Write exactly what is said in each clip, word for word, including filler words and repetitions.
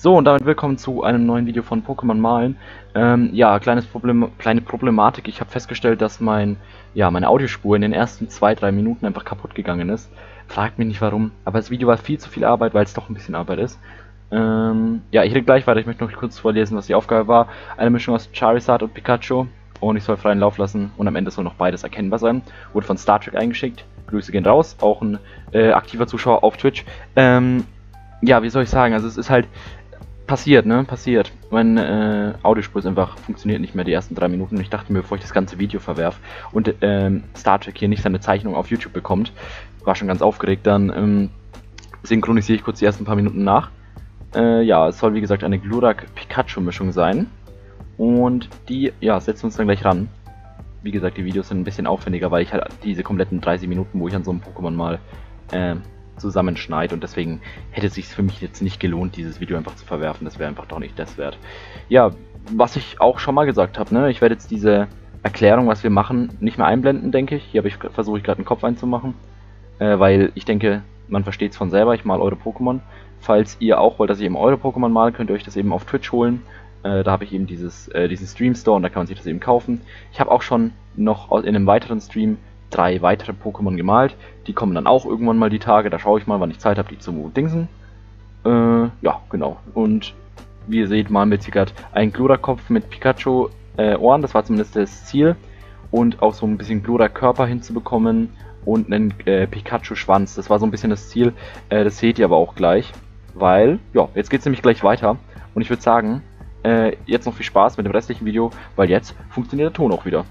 So, und damit willkommen zu einem neuen Video von Pokémon Malen. Ähm, ja, kleines Problem, kleine Problematik. Ich habe festgestellt, dass mein, ja, meine Audiospur in den ersten zwei, drei Minuten einfach kaputt gegangen ist. Fragt mich nicht warum, aber das Video war viel zu viel Arbeit, weil es doch ein bisschen Arbeit ist. Ähm, ja, ich rede gleich weiter. Ich möchte noch kurz vorlesen, was die Aufgabe war. Eine Mischung aus Charizard und Pikachu. Und ich soll freien Lauf lassen und am Ende soll noch beides erkennbar sein. Wurde von Star Trek eingeschickt. Grüße gehen raus. Auch ein äh, aktiver Zuschauer auf Twitch. Ähm, ja, wie soll ich sagen? Also es ist halt passiert, ne? Passiert. Mein äh, Audiospur ist einfach, funktioniert nicht mehr die ersten drei Minuten. Und ich dachte mir, bevor ich das ganze Video verwerf und ähm, Star Trek hier nicht seine Zeichnung auf YouTube bekommt, war schon ganz aufgeregt, dann ähm, synchronisiere ich kurz die ersten paar Minuten nach. Äh, ja, es soll wie gesagt eine Glurak-Pikachu-Mischung sein. Und die, ja, setzen wir uns dann gleich ran. Wie gesagt, die Videos sind ein bisschen aufwendiger, weil ich halt diese kompletten dreißig Minuten, wo ich an so einem Pokémon mal äh, zusammenschneide, und deswegen hätte es sich für mich jetzt nicht gelohnt, dieses Video einfach zu verwerfen. Das wäre einfach doch nicht das wert. Ja, was ich auch schon mal gesagt habe, ne, ich werde jetzt diese Erklärung, was wir machen, nicht mehr einblenden, denke ich. Hier habe ich versuche ich gerade einen Kopf einzumachen, äh, weil ich denke, man versteht es von selber. Ich mal eure Pokémon. Falls ihr auch wollt, dass ich eben eure Pokémon male, könnt ihr euch das eben auf Twitch holen. Äh, da habe ich eben dieses, äh, diesen Stream Store und da kann man sich das eben kaufen. Ich habe auch schon noch in einem weiteren Stream drei weitere Pokémon gemalt. Die kommen dann auch irgendwann mal die Tage. Da schaue ich mal, wann ich Zeit habe, die zu dingsen. Äh, ja, genau. Und wie ihr seht, malen wir jetzt hier gerade einen Glurak-Kopf mit Pikachu-Ohren. Äh, das war zumindest das Ziel. Und auch so ein bisschen Glurak-Körper hinzubekommen. Und einen äh, Pikachu-Schwanz. Das war so ein bisschen das Ziel. Äh, das seht ihr aber auch gleich. Weil, ja, jetzt geht es nämlich gleich weiter. Und ich würde sagen, äh, jetzt noch viel Spaß mit dem restlichen Video, weil jetzt funktioniert der Ton auch wieder.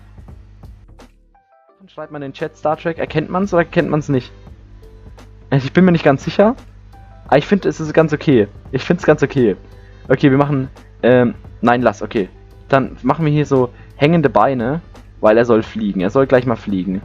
Schreibt man in den Chat Star Trek, erkennt man es oder erkennt man es nicht? Ich bin mir nicht ganz sicher. Aber ich finde, es ist ganz okay. Ich finde es ganz okay. Okay, wir machen, ähm, nein, lass, okay. Dann machen wir hier so hängende Beine, weil er soll fliegen. Er soll gleich mal fliegen.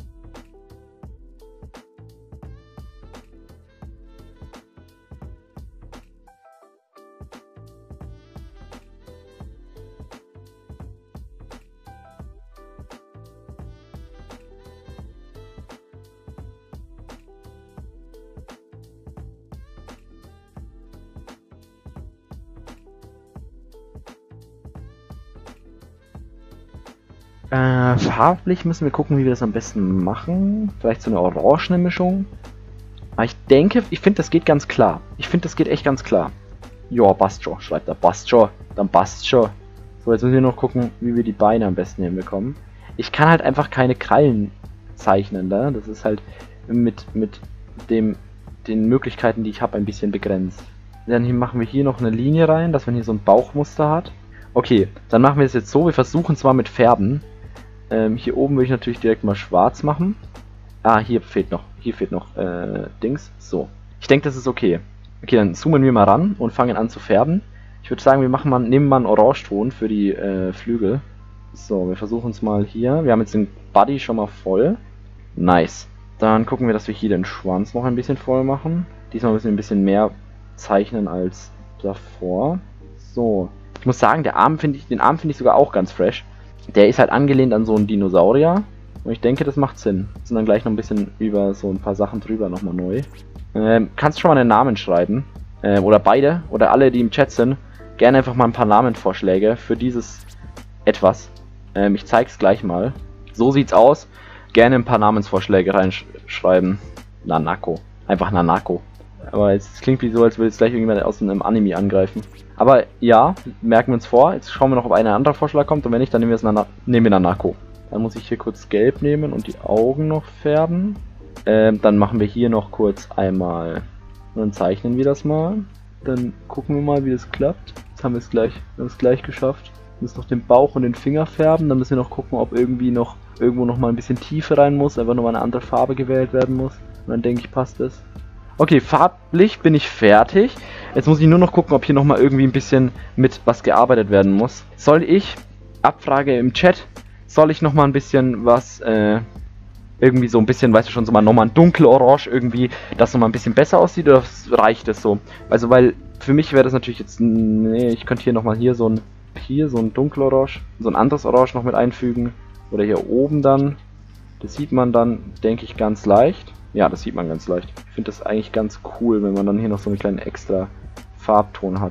Äh, farblich müssen wir gucken, wie wir das am besten machen. Vielleicht so eine orangene Mischung. Aber ich denke, ich finde, das geht ganz klar. Ich finde, das geht echt ganz klar. Ja, passt schon, schreibt er. Passt schon, dann passt schon. So, jetzt müssen wir noch gucken, wie wir die Beine am besten hinbekommen. Ich kann halt einfach keine Krallen zeichnen, da. Das ist halt mit, mit dem, den Möglichkeiten, die ich habe, ein bisschen begrenzt. Dann hier machen wir hier noch eine Linie rein, dass man hier so ein Bauchmuster hat. Okay, dann machen wir es jetzt so. Wir versuchen zwar mit Färben. Ähm, hier oben würde ich natürlich direkt mal schwarz machen. Ah, hier fehlt noch, hier fehlt noch äh, Dings. So, ich denke, das ist okay. Okay, dann zoomen wir mal ran und fangen an zu färben. Ich würde sagen, wir machen mal, nehmen mal einen Orangeton für die äh, Flügel. So, wir versuchen es mal hier. Wir haben jetzt den Body schon mal voll. Nice. Dann gucken wir, dass wir hier den Schwanz noch ein bisschen voll machen. Diesmal müssen wir ein bisschen mehr zeichnen als davor. So, ich muss sagen, der Arm finde ich, den Arm finde ich sogar auch ganz fresh. Der ist halt angelehnt an so einen Dinosaurier. Und ich denke, das macht Sinn. Wir sind dann gleich noch ein bisschen über so ein paar Sachen drüber nochmal neu. Ähm, kannst schon mal einen Namen schreiben. Ähm, oder beide. Oder alle, die im Chat sind. Gerne einfach mal ein paar Namenvorschläge für dieses etwas. Ähm, ich zeige es gleich mal. So sieht's aus. Gerne ein paar Namensvorschläge reinschreiben. Nanako. Einfach Nanako. Aber es klingt wie so, als würde jetzt gleich irgendjemand aus einem Anime angreifen. Aber ja, merken wir uns vor. Jetzt schauen wir noch, ob ein anderer Vorschlag kommt. Und wenn nicht, dann nehmen wir, es Nana nehmen wir Nanako. Dann muss ich hier kurz gelb nehmen und die Augen noch färben. Ähm, dann machen wir hier noch kurz einmal. Und dann zeichnen wir das mal. Dann gucken wir mal, wie das klappt. Jetzt haben wir es gleich, wir haben es gleich geschafft. Wir müssen noch den Bauch und den Finger färben. Dann müssen wir noch gucken, ob irgendwie noch irgendwo noch mal ein bisschen Tiefe rein muss. Einfach nur mal eine andere Farbe gewählt werden muss. Und dann denke ich, passt es. Okay, farblich bin ich fertig. Jetzt muss ich nur noch gucken, ob hier nochmal irgendwie ein bisschen mit was gearbeitet werden muss. Soll ich, Abfrage im Chat, soll ich nochmal ein bisschen was, äh, irgendwie so ein bisschen, weißt du schon, so mal nochmal ein dunkelorange irgendwie, das nochmal ein bisschen besser aussieht, oder reicht das so? Also, weil für mich wäre das natürlich jetzt, nee, ich könnte hier nochmal hier so ein, hier so ein dunkelorange, so ein anderes Orange noch mit einfügen. Oder hier oben dann, das sieht man dann, denke ich, ganz leicht. Ja, das sieht man ganz leicht. Ich finde das eigentlich ganz cool, wenn man dann hier noch so einen kleinen extra Farbton hat.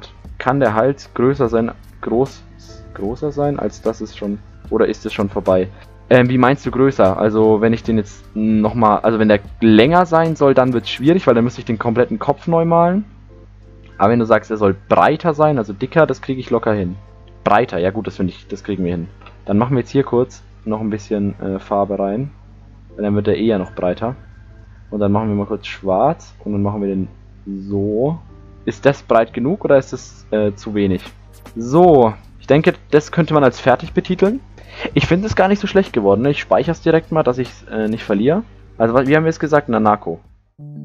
kann der Hals größer sein, groß, größer sein, als das ist schon, oder ist es schon vorbei? Ähm, wie meinst du größer? Also wenn ich den jetzt nochmal, also wenn der länger sein soll, dann wird es schwierig, weil dann müsste ich den kompletten Kopf neu malen. Aber wenn du sagst, er soll breiter sein, also dicker, das kriege ich locker hin. Breiter, ja gut, das finde ich, das kriegen wir hin. Dann machen wir jetzt hier kurz noch ein bisschen äh, Farbe rein. Dann wird der eher noch breiter. Und dann machen wir mal kurz schwarz und dann machen wir den so. Ist das breit genug oder ist das äh, zu wenig? So, ich denke, das könnte man als fertig betiteln. Ich finde es gar nicht so schlecht geworden. Ne? Ich speichere es direkt mal, dass ich es äh, nicht verliere. Also, wie haben wir es gesagt? Nanako.